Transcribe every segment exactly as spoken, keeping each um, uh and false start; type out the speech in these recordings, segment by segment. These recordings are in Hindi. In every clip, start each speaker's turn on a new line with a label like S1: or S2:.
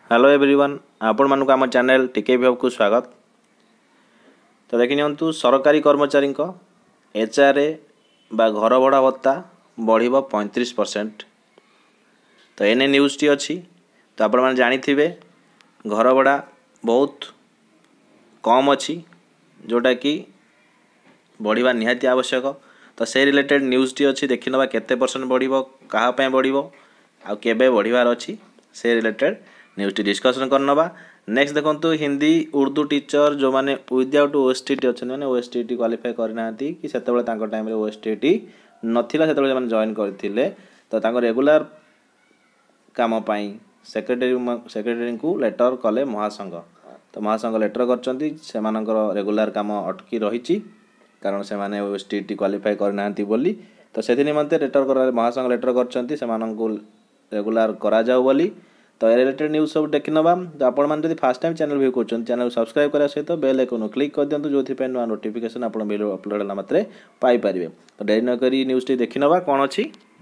S1: हेलो एवरीवन आपण मानक आम चैनल टिके भी को स्वागत। तो देखि नियंतु सरकारी कर्मचारी एचआरए बा घर भड़ा भत्ता बढ़िबो पैंतीस परसेंट। तो एने न्यूज़ टी अच्छी तो आपण मैंने जानी थे घर भड़ा बहुत कम अच्छी जोटा कि बढ़िबा निहाती आवश्यक। तो से रिलेटेड न्यूज़ टी अच्छी देखि नबा केते परसेंट बढ़िबो कहा पे बढ़िबो आ केबे बढ़िबार अच्छी से रिलेटेड न्यूज़ टी डिस्कसन करनबा। नेक्स्ट देखंतु हिंदी उर्दू टीचर जो माने विदाउट ओएसटीटी अच्छे माने ओएसटीटी क्वालिफाई करना कि सेतेबेले तांको टाइम रे ओएसटीटी नथिला सेतेबेले माने जॉइन करथिले। तो तांको रेगुलर काम पाई सेक्रेटरी सेक्रेटरी को लेटर कले महासंघ। तो महासंघ लेटर करचंती से मानकर रेगुलर काम अटकी रहिची कारण से माने ओएसटीटी क्वालिफाई करना बोली। तो से निमंते लेटर कर महासंघ लेटर करचंती से माननको रेगुलर करा जाऊ बोली। तो रिलेटेड न्यूज़ सब देखि नबा। तो आपण मान जदि फर्स्ट टाइम चैनल व्यू करछन चैनल सब्सक्राइब करा सहित बेल आइकन क्लिक कर दियंतु जोथि पे नुआ नोटिफिकेशन आपण वीडियो अपलोड होला मात्रे पाई परिबे। तो देरी न करी न्यूज़ टी देखि नबा कोन अछि।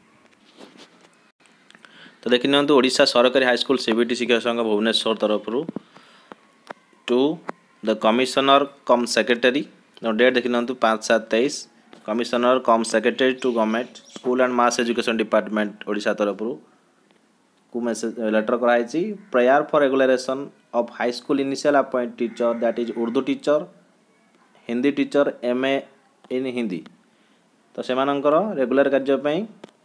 S1: तो देखि नियंतु ओडिशा सरकारी हाईस्कूल सीबीटी शिक्षा संघ भुवनेश्वर तरफ to the commissioner cum secretary date देखि नियंतु पाँच सात तेईस commissioner cum secretary to government school and mass education department Odisha तरफ को मेसेज लेटर कराई prayer for regularisation of high school initial appoint teacher that is Urdu teacher Hindi teacher MA in Hindi. तो से रेगुलर कार्यपाई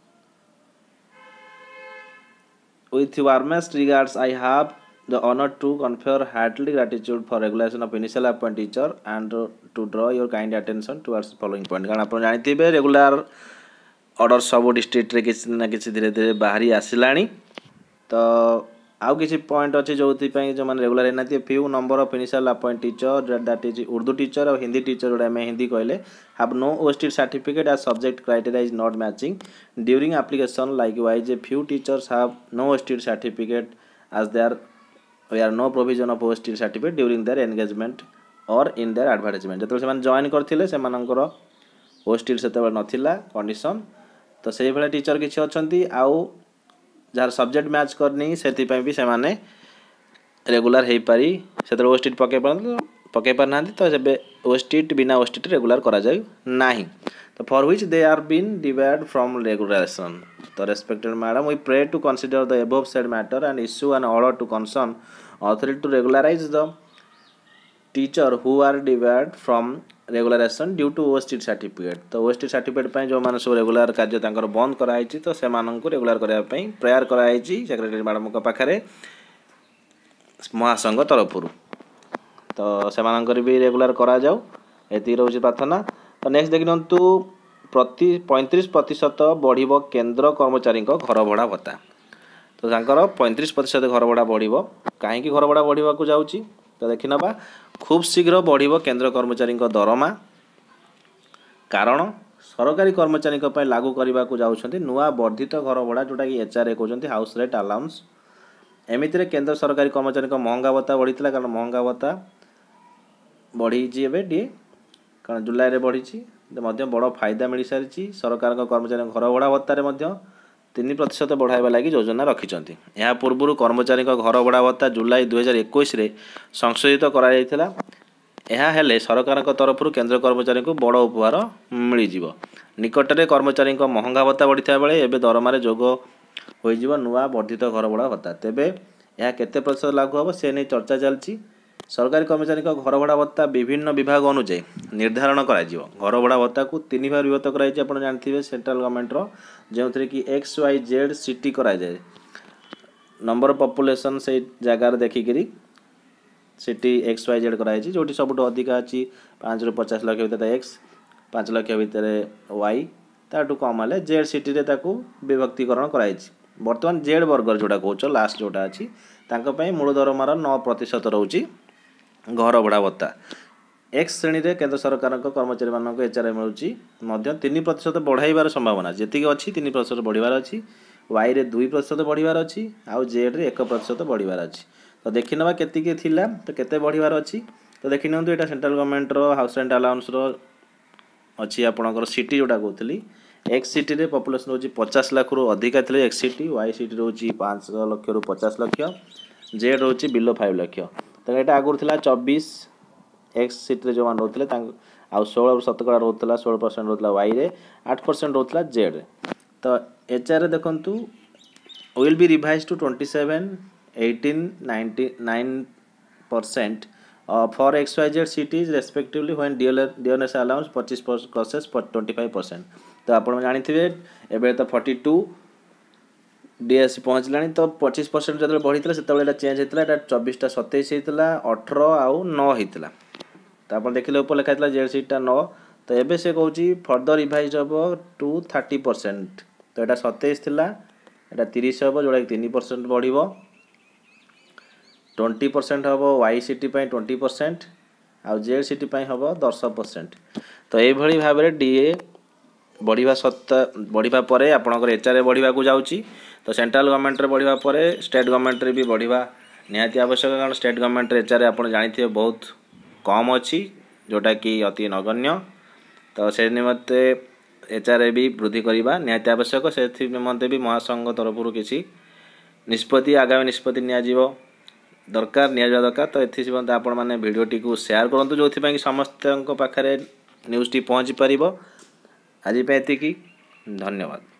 S1: with warmest regards I have the honor to confer heartily gratitude for regulation of initial appoint teacher and to draw your kind attention towards following point। कारण आप जानते रेगुलर ऑर्डर सब डिस्ट्रिक्ट रे किसी ना किसी धीरे धीरे बाहरी आसिलानी। तो आउ किसी पॉइंट अच्छे जो जो मैंने रेगुलर है ना few number of initial appoint teacher that is Urdu teacher और हिंदी टीचर जोड़ा मैं हिंदी कहले have no OST certificate as subject criteria is not matching during application likewise a few teachers have no OST certificate as there we are no provision of OST certificate during their engagement और इन देयर एडवर्टाइजमेंट। जो से जॉइन करथिले से मानकर ओएसटी सेते नथिला कंडीशन। तो से भले टीचर किछि अछंती आउ जार सब्जेक्ट मैच करनी से भी से माने रेगुलर हो पारी से ओएसटी पके पके पार ना। तो जब ओएसटी बिना ओएसटी रेगुलर करा जाए नाही। तो for which they are been divide from regularisation. तो respected madam we pray to consider the above said matter and issue an order to concern authority to regularise the teacher who are divide from regularisation due to OST certificate. तो ओएसटी सर्टिफिकेट जो मैंने सब रेगुलर कार्य बंद कराई तो से रेगुलर करने प्रेयर कराई सेक्रेटरी मैडम पाखे महासंघ तरफ। तो से भी रेगुलर करा जाऊ एति रोज प्रार्थना। तो नेक्स्ट देख नियंतु प्रति पैंतीस प्रतिशत बढ़िबो केंद्र कर्मचारी घर भड़ा भत्ता। तो तांकर पैंतीस प्रतिशत घर भड़ा बढ़िबो कहीं घर भड़ा बढ़िबा को जाउची। तो देखि नबा खूब शीघ्र बढ़िबो केंद्र कर्मचारी दरमा कारण सरकारी कर्मचारी लागू करने को जाउछंती नुआ वर्धित घर भड़ा जोटा कि एचआरए कहते हाउस रेट अलाउंस। एमितिरे केंद्र सरकारी कर्मचारी महंगा भत्ता बढ़ीला कारण महंगा भत्ता बढ़ी टे कारण जुलाई रे बढ़ी बड़ फायदा मिल सारी सरकार कर्मचारी घर भड़ा भत्तार तीन प्रतिशत बढ़ावा लगी योजना रखिंट। यह पूर्व कर्मचारी घर भड़ा भत्ता जुलाई दुई हजार इक्कीस संशोधित कराइला। यह हेले सरकार तरफ केंद्र कर्मचारी को बड़ उपहार मिल निकटने कर्मचारी महंगा भत्ता बढ़ी बेले एवं दरमार जोग हो नुआ वर्धित घर भड़ा भत्ता। तेबे यह केते प्रतिशत लागू हम से नहीं चर्चा चलती। सरकारी कर्मचारी घर भड़ा भत्ता विभिन्न विभाग अनुଯାयी निर्धारण करा घर भड़ा भत्ता को तीन भाग विभक्त कराई आप जानते सेंट्रल गवर्नमेंट जो थे कि एक्स वाई जेड सिटी करा जाए नंबर पॉपुलेशन से जगार देखिकी सिटी एक्स वाई जेड कराई जो सब अधिका अच्छी पाँच रु पचास लक्ष भितर एक्स पाँच लक्ष भितर वाई ताठू कम है जेड सिटी रे ताकू विभक्तिकरण कराई। बर्तमान जेड वर्गर जोड़ा कौच लास्ट जोटा अच्छी मूल दरमार नौ प्रतिशत रोची घर भड़ा भत्ता। एक्स श्रेणी रे केंद्र सरकार कर्मचारी मान एचआरए मिलूँ तीन प्रतिशत बढ़ाइबार संभावना जी अच्छी तीन प्रतिशत बढ़िबार अच्छी वाई रे दुई प्रतिशत बढ़िबार अच्छी आउ जेड रे एक प्रतिशत बढ़िबार अच्छी। तो देखि नबा केतिके थिला तो केते बढ़िबार अच्छी। तो देखि नियंतु एटा सेंट्रल गवर्नमेंट रो हाउस रेंट अलाउंस रो अच्छी आपणकर सिटी जोटा कहली एक्स सिटी रे पॉपुलेशन होची पचास लाख रु अधिका थिले एक्स सिटी वाई सिटी रोची पाँच लाख रु पचास लाख जेड रोचे बिलो फाइव लक्ष तो यहाँ आगुरी थी चौबीस एक्स सीट्रे जो मैंने रोते आउ षोल शतकड़ा रोला षोल परसेंट रोला वाई रे आठ परसेंट रोला जेड रे तो एच आर देखु will be revise to twenty seven eighteen ninety nine percent for X Y Z cities respectively when dearness allowance पच्चीस क्रसेस ट्वेंटी फाइव परसेंट तो आप जानते एवं तो फोर्टी टू डीएस पहुँचला तो पच्चीस परसेंट जो बढ़ी से चेंज होता चौबीसटा सतैश होता अठर आउ नौ होता तो आप देखिए ऊपर लिखा था जेड सीटा नौ तो एबे से कहूँ फर्दर रिवाइज हम टू थर्टी परसेंट तो यहाँ सतैश थी यहाँ तीस हम जोड़ा तीन परसेंट बढ़ ट्वेंटी परसेंट हम वाई सीटी ट्वेंटी परसेंट आउ जेड सीटी हम दस परसेंट तो ये भाव में डीए बढ़िया सत्ता बढ़िया पर आपंकर एच आर ए बढ़िया को जाऊँगी तो सेंट्रल गवर्नमेंट बढ़िया पर स्टेट गवर्नमेंट भी बढ़िया निहाती आवश्यक कारण state government H R A आप जानते बहुत कम अच्छी जोटा कि अति नगण्य तो से निमंते एच आर ए भी वृद्धि करवा निहाती आवश्यक से निमंते भी महासंघ तरफ किसी निष्पत्ति आगामी निष्पत्ति नियाजिवो दरकार नियाजिबा दरकार तो एथि मते आपण माने भिडियोटी को शेयर करंतु जोथि समस्त पाखरे न्यूज़ टी पहुँची पारिबो आज पे एतिकी धन्यवाद।